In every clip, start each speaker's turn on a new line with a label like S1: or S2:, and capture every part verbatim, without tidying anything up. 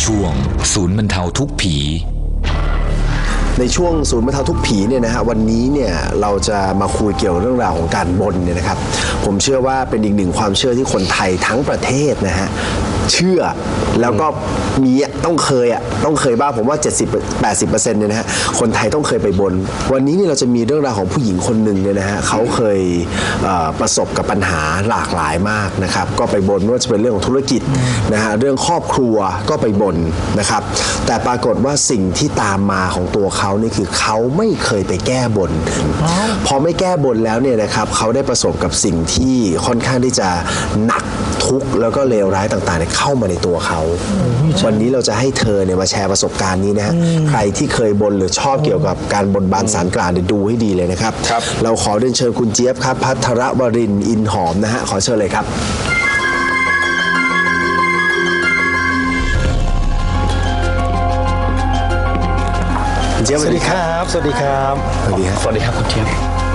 S1: ช่วงศูนย์บรรเทาทุกข์ผี
S2: ในช่วงศูนย์บรรเทาทุกข์ผีเนี่ยนะฮะวันนี้เนี่ยเราจะมาคุยเกี่ยวเรื่องราวของการบนเนี่ยนะครับผมเชื่อว่าเป็นอีกหนึ่งความเชื่อที่คนไทยทั้งประเทศนะฮะเชื่อแล้วก็มีต้องเคยอ่ะต้องเคยบ้างผมว่า เจ็ดสิบ แปดสิบเปอร์เซ็นต์ เนี่ยนะฮะคนไทยต้องเคยไปบนวันนี้นี่เราจะมีเรื่องราวของผู้หญิงคนหนึ่งเนี่ยนะฮะเขาเคยประสบกับปัญหาหลากหลายมากนะครับก็ไปบนไม่ว่าจะเป็นเรื่องของธุรกิจนะฮะเรื่องครอบครัวก็ไปบนนะครับแต่ปรากฏว่าสิ่งที่ตามมาของตัวเขานี่คือเขาไม่เคยไปแก้บนพอไม่แก้บนแล้วเนี่ยนะครับเขาได้ประสบกับสิ่งที่ค่อนข้างที่จะหนักทุกข์แล้วก็เลวร้ายต่างๆเข้ามาในตัวเขาวันนี้เราจะให้เธอเนี่ยมาแชร์ประสบการณ์นี้นะฮะใครที่เคยบนหรือชอบเกี่ยวกับการบนบานศาลกล่าวเนี่ยดูให้ดีเลยนะครับเราขอเรียนเชิญคุณเจี๊ยบครับภัทรวรินทร์อินหอมนะฮะขอเชิญเลยครับเจี๊ยบสวัสดีครับ
S3: สวัสดีครับ
S2: สวัสดีครับ
S3: สวัสดีครับคุณเจี๊ยบ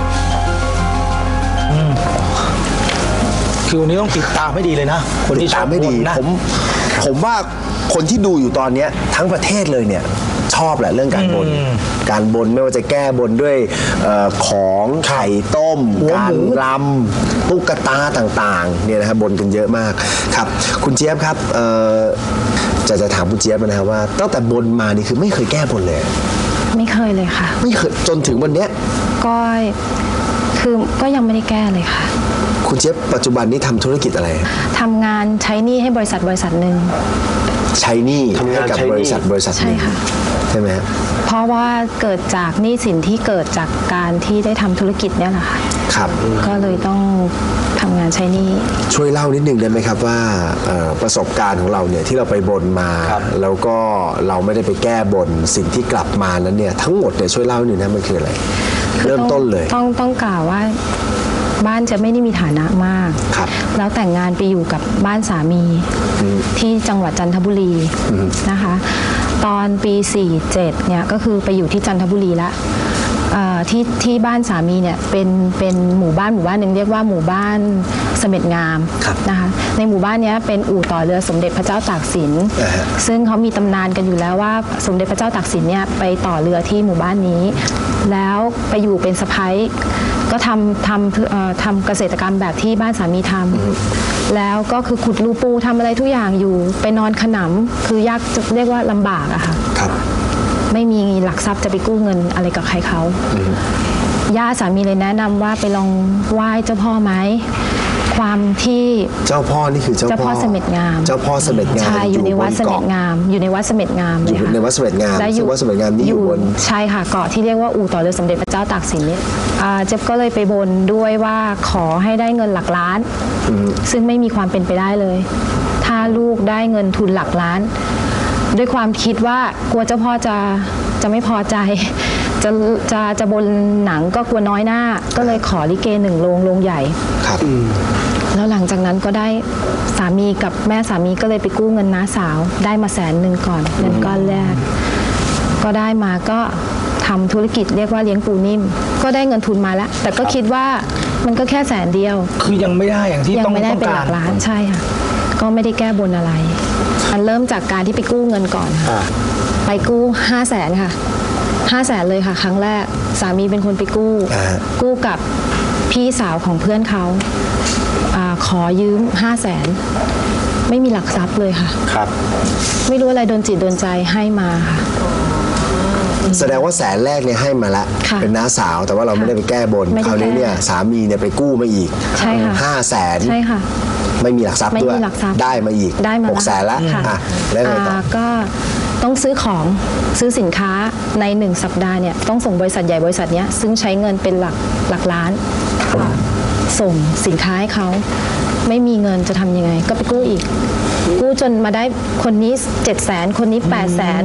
S3: คือวันนี้ต้องติดตามให้ดีเลยนะคนที่ชอบ
S2: ไม่ดีผมผมว่าคนที่ดูอยู่ตอนนี้ทั้งประเทศเลยเนี่ยชอบแหละเรื่องการบนการบนไม่ว่าจะแก้บนด้วยของไข่ต้มการรำตุ๊กตาต่างๆเนี่ยนะครับบนกันเยอะมากครับคุณเจี๊ยบครับจะจะถามคุณเจี๊ยบนะครับว่าตั้งแต่บนมานี่คือไม่เคยแก้บนเลย
S4: ไม่เคยเลยค่ะ
S2: ไม่เคยจนถึงวันนี้
S4: ก็คือก็ยังไม่ได้แก้เลยค่ะ
S2: คุณเจี๊ยบปัจจุบันนี้ทำธุรกิจอะไร
S4: ทำงานใช้หนี้ให้บริษัทบริษัทหนึ่ง
S2: ใช้หนี้ให้กับบริษัทบริษัทหนึ่ง
S4: ใช่ค่ะ
S2: ใช่ไหมครับ
S4: เพราะว่าเกิดจากหนี้สินที่เกิดจากการที่ได้ทำธุรกิจเนี่ยแหละค่ะ
S2: ครับ
S4: ก็เลยต้องทำงานใช้หนี้
S2: ช่วยเล่านิดนึงได้ไหมครับว่าประสบการณ์ของเราเนี่ยที่เราไปบนมาแล้วก็เราไม่ได้ไปแก้บนสิ่งที่กลับมานั้นเนี่ยทั้งหมดเนี่ยช่วยเล่าหน่อยนะมันคืออะไรเริ่มต้นเลย
S4: ต้องต้องกล่าวว่าบ้านจะไม่ได้มีฐานะมากแล้วแต่งงานไปอยู่กับบ้านสามีที่จังหวัดจันทบุรีนะคะตอนปีสี่สิบเจ็ดเนี่ยก็คือไปอยู่ที่จันทบุรีแล้วที่ที่บ้านสามีเนี่ยเป็นเป็นหมู่บ้านหมู่บ้านหนึ่งเรียกว่าหมู่บ้านเสม็ดงามนะคะในหมู่บ้านนี้เป็นอู่ต่อเรือสมเด็จพระเจ้าตากสินซึ่งเขามีตำนานกันอยู่แล้วว่าสมเด็จพระเจ้าตากสินเนี่ยไปต่อเรือที่หมู่บ้านนี้แล้วไปอยู่เป็นสะใภ้ก็ทำทำทำเกษตรกรรมแบบที่บ้านสามีทำแล้วก็คือขุดรูปูทำอะไรทุกอย่างอยู่ไปนอนขนำคือยากจะเรียกว่าลำบากอะค่ะไม่มีหลักทรัพย์จะไปกู้เงินอะไรกับใครเขาย่าสามีเลยแนะนำว่าไปลองไหว้เจ้าพ่อไหมความที่
S2: เจ้าพ่อนี่คือเจ้าพ่อ
S4: เสม็ดงาม
S2: เจ้าพ่อเสม็ดงาม
S4: ใช่อยู่ในวัดเสม็ดงามอยู่ในวัดเสม็ดงาม
S2: อยู่ในวัดเสม็ดงามซึ่งวัดเสม็ดงามนี่อยู่บน
S4: ใช่ค่ะเกาะที่เรียกว่าอู่ต่อเรือสมเด็จพระเจ้าตากสินนี่เจ๊บก็เลยไปบนด้วยว่าขอให้ได้เงินหลักล้านซึ่งไม่มีความเป็นไปได้เลยถ้าลูกได้เงินทุนหลักล้านด้วยความคิดว่ากลัวเจ้าพ่อจะจะไม่พอใจจะจะจะบนหนังก็กลัวน้อยหน้าก็เลยขอลิเกหนึ่งโรงโรงใหญ่
S2: ครับ
S4: แล้วหลังจากนั้นก็ได้สามีกับแม่สามีก็เลยไปกู้เงินน้าสาวได้มาแสนหนึ่งก่อนเงินก้อนแรกก็ได้มาก็ทำธุรกิจเรียกว่าเลี้ยงปูนิ่มก็ได้เงินทุนมาแล้วแต่ก็คิดว่ามันก็แค่แสนเดียว
S3: คือยังไม่ได้อย่างที่ต้องการยังไม่ได้
S4: เป็นหลักล้านใช่ค่ะก็ไม่ได้แก้บนอะไรมันเริ่มจากการที่ไปกู้เงินก่อนไปกู้ห้าแสนค่ะห้าแสนเลยค่ะครั้งแรกสามีเป็นคนไปกู้กู้กับพี่สาวของเพื่อนเขาขอยืมห้าแสนไม่มีหลักทรัพย์เลยค่ะ
S2: ครับ
S4: ไม่รู้อะไรโดนจิตโดนใจให้มาค่ะ
S2: แสดงว่าแสนแรกเนี่ยให้มาละเป็นน้าสาวแต่ว่าเราไม่ได้ไปแก้บนคราวนี้เนี่ยสามีเนี่ยไปกู้มาอีกห้าแสน
S4: ใช่ค่ะ
S2: ไม่มีหลักทรัพย์ด้วยได้มาอีกหกแสนละแล้วไงต่อ
S4: ก็ต้องซื้อของซื้อสินค้าในหนึ่งสัปดาห์เนี่ยต้องส่งบริษัทใหญ่บริษัทนี้ซึ่งใช้เงินเป็นหลักหลักล้านส่งสินค้าให้เขาไม่มีเงินจะทำยังไงก็ไปกู้อีกกู้จนมาได้คนนี้เจ็ดแสนคนนี้แปดแสน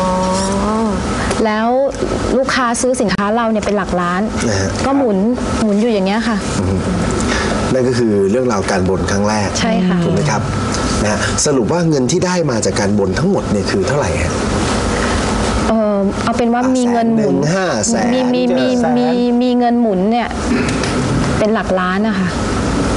S4: แล้วลูกค้าซื้อสินค้าเราเนี่ยเป็นหลักล้านก็หมุนหมุนอยู่อย่างเงี้ยค่ะ
S2: นั่นก็คือเรื่องราวการบนครั้งแรก
S4: ใช่ค่ะ
S2: ถูกไหมครับนะสรุปว่าเงินที่ได้มาจากการบนทั้งหมดเนี่ยคือเท่าไหร่
S4: เออเอาเป็นว่ามีเงินหมุน
S2: ห้าแสน
S4: มีมีมีมีมีเงินหมุนเนี่ยเป็นหลักล้านนะคะ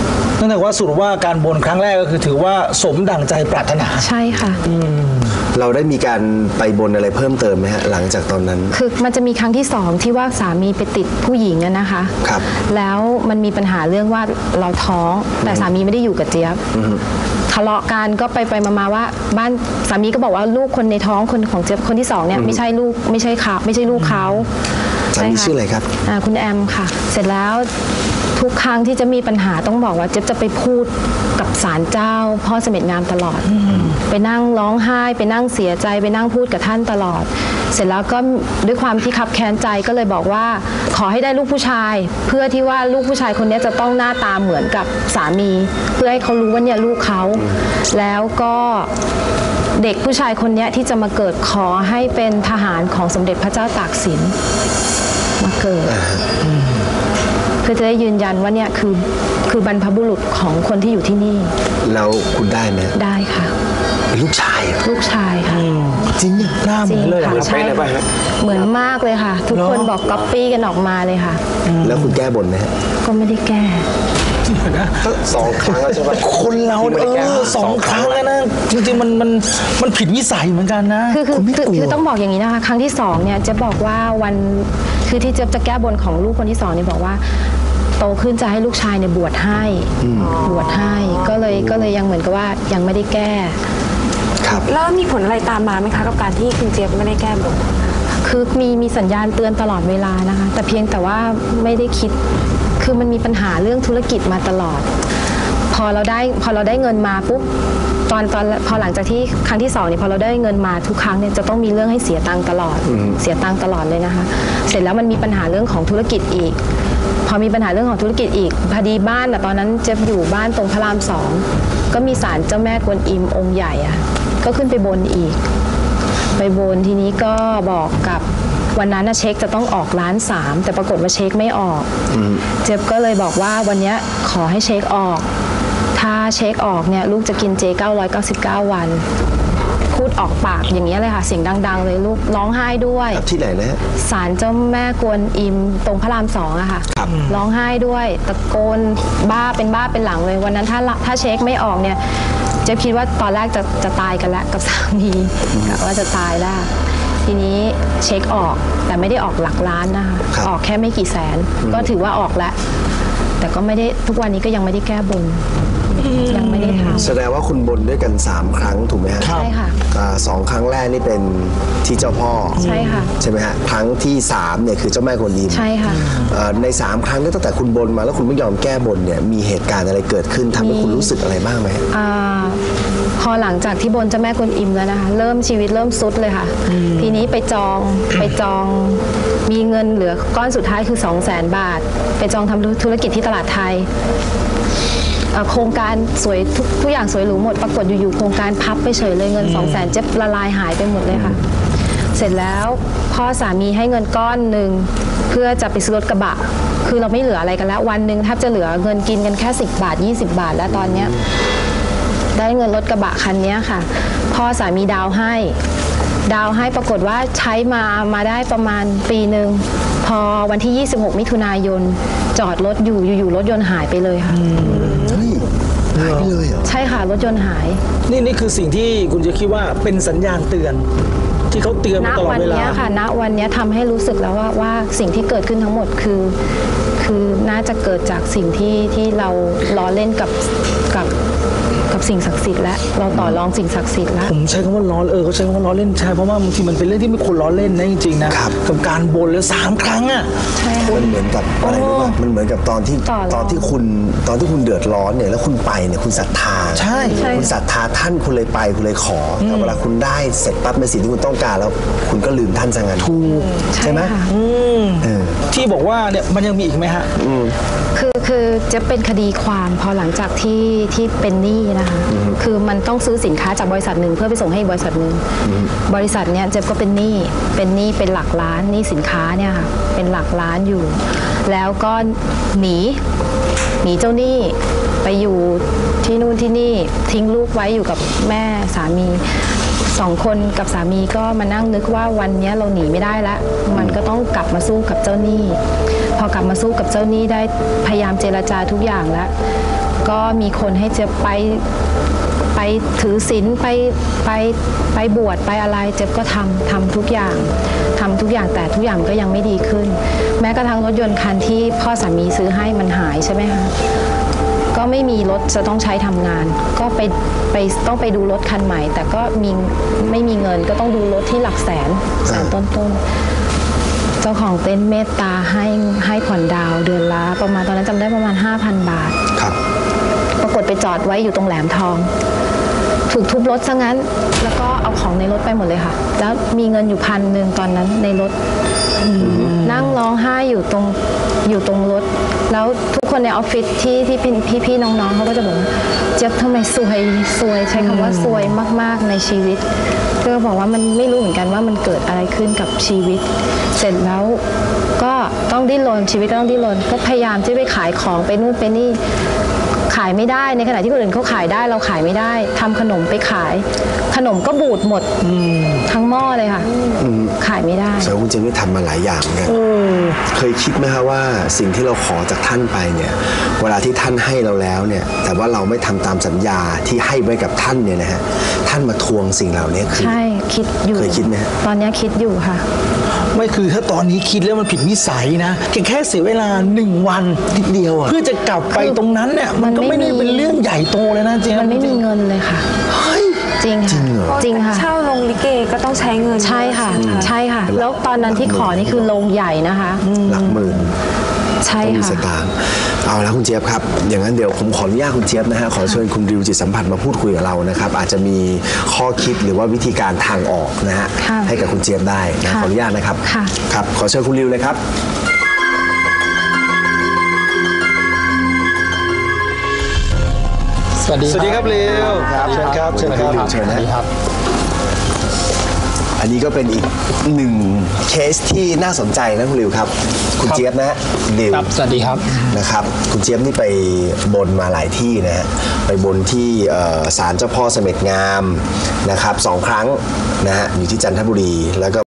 S3: นั่นแปลว่าสรุปว่าการบนครั้งแรกก็คือถือว่าสมดั่งใจปรารถนา
S4: ใช่ค่ะ
S2: เราได้มีการไปบนอะไรเพิ่มเติมไหมฮะหลังจากตอนนั้น
S4: คือมันจะมีครั้งที่สองที่ว่าสามีไปติดผู้หญิงนะคะ
S2: ครับ
S4: แล้วมันมีปัญหาเรื่องว่าเราท้องแต่สามีไม่ได้อยู่กับเจี๊ยบทะเลาะกันก็ไปไปมาๆว่าบ้านสามีก็บอกว่าลูกคนในท้องคนของเจี๊ยบคนที่สองเนี่ยไม่ใช่ลูกไม่ใช่เขาไม่ใช่ลูกเขา
S2: สามีชื่ออะไรครับ
S4: คุณแอมค่ะเสร็จแล้วทุกครั้งที่จะมีปัญหาต้องบอกว่าเจ๊จะไปพูดกับศาลเจ้าพ่อเสม็ดงามตลอดไปนั่งร้องไห้ไปนั่งเสียใจไปนั่งพูดกับท่านตลอดเสร็จแล้วก็ด้วยความที่คับแค้นใจก็เลยบอกว่าขอให้ได้ลูกผู้ชายเพื่อที่ว่าลูกผู้ชายคนนี้จะต้องหน้าตาเหมือนกับสามีเพื่อให้เขารู้ว่าเนี่ยลูกเขาแล้วก็เด็กผู้ชายคนนี้ที่จะมาเกิดขอให้เป็นทหารของสมเด็จพระเจ้าตากสินมาเกิดเพื่อจะได้ยืนยันว่าเนี่ยคือคือบรรพบุรุษของคนที่อยู่ที่นี่
S2: แล้วคุณได้ไหม
S4: ได้ค่ะ
S2: เป็นลูกชาย
S4: ลูกชายค่ะ
S2: จริงเนี่ย
S3: หน้าเหมือนเลย
S4: ใช่เหมือนมากเลยค่ะทุกคนบอกก๊อปปี้กันออกมาเลยค่ะ
S2: แล้วคุณแก้บนไหม
S4: ก็ไม่ได้แก้
S2: สองครั้งใช่ไหม
S3: คนเราเออสองครั้งแล้วนะจริงๆมันมันมันผิดวิสัยเหมือนกันนะ
S4: คือคือคือต้องบอกอย่างนี้นะคะครั้งที่สองเนี่ยจะบอกว่าวันคือที่จะจะแก้บนของลูกคนที่สองเนี่ยบอกว่าโตขึ้นจะให้ลูกชายเนี่ยบวชให้บวชให้ก็เลยก็เลยยังเหมือนกับว่ายังไม่ได้แก้
S5: แล้วมีผลอะไรตามมาไหมคะกับการที่คุณเจี๊ยบไม่ได้แก้บน
S4: คือมีมีสัญญาณเตือนตลอดเวลานะคะแต่เพียงแต่ว่าไม่ได้คิดคือมันมีปัญหาเรื่องธุรกิจมาตลอดพอเราได้พอเราได้เงินมาปุ๊บตอนตอนพอหลังจากที่ครั้งที่สองเนี่ยพอเราได้เงินมาทุกครั้งเนี่ยจะต้องมีเรื่องให้เสียตังค์ตลอดเสียตังค์ตลอดเลยนะคะเสร็จแล้วมันมีปัญหาเรื่องของธุรกิจอีกพอมีปัญหาเรื่องของธุรกิจอีกพอดีบ้านอะตอนนั้นเจ๊อยู่บ้านตรงพระรามสองก็มีศาลเจ้าแม่กวนอิมองค์ใหญ่อะก็ขึ้นไปบนอีกไปบนทีนี้ก็บอกกับวันนั้นเช็คจะต้องออกล้านสามแต่ปรากฏว่าเช็คไม่ออกเจ๊ก็เลยบอกว่าวันนี้ขอให้เช็คออกถ้าเช็คออกเนี่ยลูกจะกินเจเก้าร้อยเก้าสิบเก้าวันพูดออกปากอย่างนี้เลยค่ะเสียงดังๆเลยลูกร้องไห้ด้วย
S2: ที่ไหนนะ
S4: ศาลเจ้าแม่กวนอิมตรงพระรามสองอะค่ะร้องไห้ด้วยตะโกนบ้าเป็นบ้าเป็นหลังเลยวันนั้นถ้าถ้าเช็คไม่ออกเนี่ยเจ๊คิดว่าตอนแรกจะจะตายกันแล้วกับสามีกะว่าจะตายแล้วทีนี้เช็คออกแต่ไม่ได้ออกหลักล้านนะคะออกแค่ไม่กี่แสนก็ถือว่าออกแล้วแต่ก็ไม่ได้ทุกวันนี้ก็ยังไม่ได้แก้บนยังไม่ได้ทำ
S2: แสดงว่าคุณบนด้วยกันสามครั้งถูกไหมฮะ
S4: ใช่ค่ะ
S2: สองครั้งแรกนี่เป็นที่เจ้าพ่อ
S4: ใช่ค่ะ
S2: ใช่ไหมฮะครั้งที่สามเนี่ยคือเจ้าแม่กวนอิม
S4: ใช่ค่ะ
S2: ในสามครั้งตั้งแต่คุณบนมาแล้วคุณไม่ยอมแก้บนเนี่ยมีเหตุการณ์อะไรเกิดขึ้นทำให้คุณรู้สึกอะไรบ้างไหม
S4: พอหลังจากที่บนเจ้าแม่กวนอิมแล้วนะคะเริ่มชีวิตเริ่มซุดเลยค่ะทีนี้ไปจองไปจองมีเงินเหลือก้อนสุดท้ายคือ สองแสน บาทไปจองทำธุรกิจที่ตลาดไทยโครงการสวยทุกทุกอย่างสวยหรูหมดปรากฏอยู่ๆโครงการพับไปเฉยเลยเงิน สองแสน เจ็บละลายหายไปหมดเลยค่ะเสร็จแล้วพ่อสามีให้เงินก้อนหนึ่งเพื่อจะไปซื้อรถกระบะคือเราไม่เหลืออะไรกันแล้ววันหนึ่งแทบจะเหลือเงินกินกันแค่สิบบาทยี่สิบบาทแล้วตอนเนี้ยได้เงินรถกระบะคันนี้ค่ะพ่อสามีดาวให้ดาวให้ปรากฏว่าใช้มามาได้ประมาณปีหนึ่งพอวันที่ยี่สิบหกมิถุนายนจอดรถอยู่อยู่ๆรถยนต์หายไปเลยค่ะ
S2: หายไปเลยเหรอ
S4: ใช่ค่ะรถยนต์หาย
S3: นี่นี่คือสิ่งที่คุณจะคิดว่าเป็นสัญญาณเตือนที่เขาเตือนมาตลอดเวลาณวันนี้
S4: ค่ะณวันนี้ทำให้รู้สึกแล้วว่าว่าสิ่งที่เกิดขึ้นทั้งหมดคือคือน่าจะเกิดจากสิ่งที่ที่เราล้อเล่นกับกับกับสิ่งศักดิ์สิทธิ์และเราต่อรองสิ่งศักดิ์สิทธิ์แล้ว
S3: ผมใช้คำว่าล้อเออเขาใช้คำว่าล้อเล่นใช่เพราะว่าบางทีมันเป็นเรื่องที่ไม่ควรล้อเล่นนะจริงๆนะกับการบนแล้วสามครั้งอ่ะ
S4: ใช่
S2: มันเหมือนกับอะไรรู้ป่ะมันเหมือนกับตอนที่ตอนที่คุณตอนที่คุณเดือดร้อนเนี่ยแล้วคุณไปเนี่ยคุณศรัทธา
S3: ใช่
S2: คุณศรัทธาท่านคุณเลยไปคุณเลยขอแต่เวลาคุณได้เสร็จปั๊บในสิ่งที่คุณต้องการแล้วคุณก็ลืมท่านซะงั้น
S3: ถูก
S2: ใช่ไหม
S3: ที่บอกว่าเนี่ยมันยังมีอีกไหมฮะ
S4: คือคือจะเป็นคดีความพอหลังจากที่ที่เป็นหนี้นะคะคือมันต้องซื้อสินค้าจากบริษัทหนึ่งเพื่อไปส่งให้บริษัทหนึ่งบริษัทเนี้ยเจ๊ก็เป็นหนี้เป็นหนี้เป็นหลักล้านหนี้สินค้าเนี่ยค่ะเป็นหลักล้านอยู่แล้วก็หนีหนีเจ้าหนี้ไปอยู่ที่นู่นที่นี่ทิ้งลูกไว้อยู่กับแม่สามีสองคนกับสามีก็มานั่งนึกว่าวันนี้เราหนีไม่ได้แล้วมันก็ต้องกลับมาสู้กับเจ้าหนี้พอกลับมาสู้กับเจ้าหนี้ได้พยายามเจรจาทุกอย่างแล้วก็มีคนให้เจ๊ยบไปไปถือศีลไปไปไปบวชไปอะไรเจ๊ยบก็ทำทำทุกอย่างทำทุกอย่างแต่ทุกอย่างก็ยังไม่ดีขึ้น แม้กระทั่งรถยนต์คันที่พ่อสามีซื้อให้มันหายใช่ไหมคะก็ไม่มีรถจะต้องใช้ทำงานก็ไปไปต้องไปดูรถคันใหม่แต่ก็มีไม่มีเงินก็ต้องดูรถที่หลักแสนแสนต้นๆเจ้าของเต็นท์เมตตาให้ให้ผ่อนดาวเดือนละประมาณตอนนั้นจำได้ประมาณ ห้าพัน บาท
S2: ครับ
S4: ปรากฏไปจอดไว้อยู่ตรงแหลมทองถูกทุบรถซะงั้นแล้วก็เอาของในรถไปหมดเลยค่ะแล้วมีเงินอยู่พันหนึ่งตอนนั้นในรถนั่งร้องไห้อยู่ตรงอยู่ตรงรถแล้วทุกคนในออฟฟิศที่ที่พี่พี่น้องๆเขาก็จะบอกเจี๊ยบทำไมซวยซวยใช้คำว่าซวยมากๆในชีวิตก็บอกว่ามันไม่รู้เหมือนกันว่ามันเกิดอะไรขึ้นกับชีวิตเสร็จแล้วก็ต้องดิ้นรนชีวิตก็ต้องดิ้นรนก็พยายามที่ไปขายของไปนู่นไปนี่ขายไม่ได้ในขณะที่คนอื่นเขาขายได้เราขายไม่ได้ทำขนมไปขายขนมก็บูดหมดทั้งหม้อเลยค่ะขายไม่ได้
S2: แสดงว่าคุณเจมส์ทำมาหลายอย่างเนี่ยเคยคิดไหมคะว่าสิ่งที่เราขอจากท่านไปเนี่ยเวลาที่ท่านให้เราแล้วเนี่ยแต่ว่าเราไม่ทำตามสัญญาที่ให้ไว้กับท่านเนี่ยนะฮะท่านมาทวงสิ่งเหล่านี้คือ
S4: ใช่คิดอยู่
S2: เคยคิดไหม
S4: ตอนนี้คิดอยู่ค่ะ
S3: ไม่คือถ้าตอนนี้คิดแล้วมันผิดวิสัยนะแค่แค่เสียเวลาหนึ่งวัน
S2: นิดเดียวอะ
S3: เพื่อจะกลับไปตรงนั้นเนี่ยมันก็ไม่ได้เป็นเรื่องใหญ่โตเลยนะเจ๊
S4: มันไม่มีเงินเลยค่ะจริงค่ะจริงค่ะ
S5: เช่าโรงลิเกก็ต้องใช้เงิน
S4: ใช่ค่ะใช่ค่ะแล้วตอนนั้นที่ขอนี่คือโรงใหญ่นะคะ
S2: หลักหมื่น
S4: ใช่ค่ะ
S2: สตางค์เอาแล้วคุณเจี๊ยบครับอย่างนั้นเดี๋ยวผมขออนุญาตคุณเจี๊ยบนะฮะขอเชิญคุณริวจิตสัมผัสมาพูดคุยกับเรานะครับอาจจะมีข้อคิดหรือว่าวิธีการทางออกนะฮะให้กับคุณเจี๊ยบได้นะขออนุญาตนะครับครับขอเชิญคุณริวเลยครับ
S3: สวัสดีสวัสดีครับริวครับเชิญครับเชิญครับ
S2: เชิญ
S3: นะครับ
S2: อันนี้ก็เป็นอีกหนึ่งเคสที่น่าสนใจนะคุณริวครับคุณเจี๊ยบนะริว
S3: ครับสวัสดีครับ
S2: นะครับคุณเจี๊ยบนี่ไปบนมาหลายที่นะฮะไปบนที่ศาลเจ้าพ่อเสม็ดงามนะครับสองครั้งนะฮะอยู่ที่จันทบุรีแล้วก็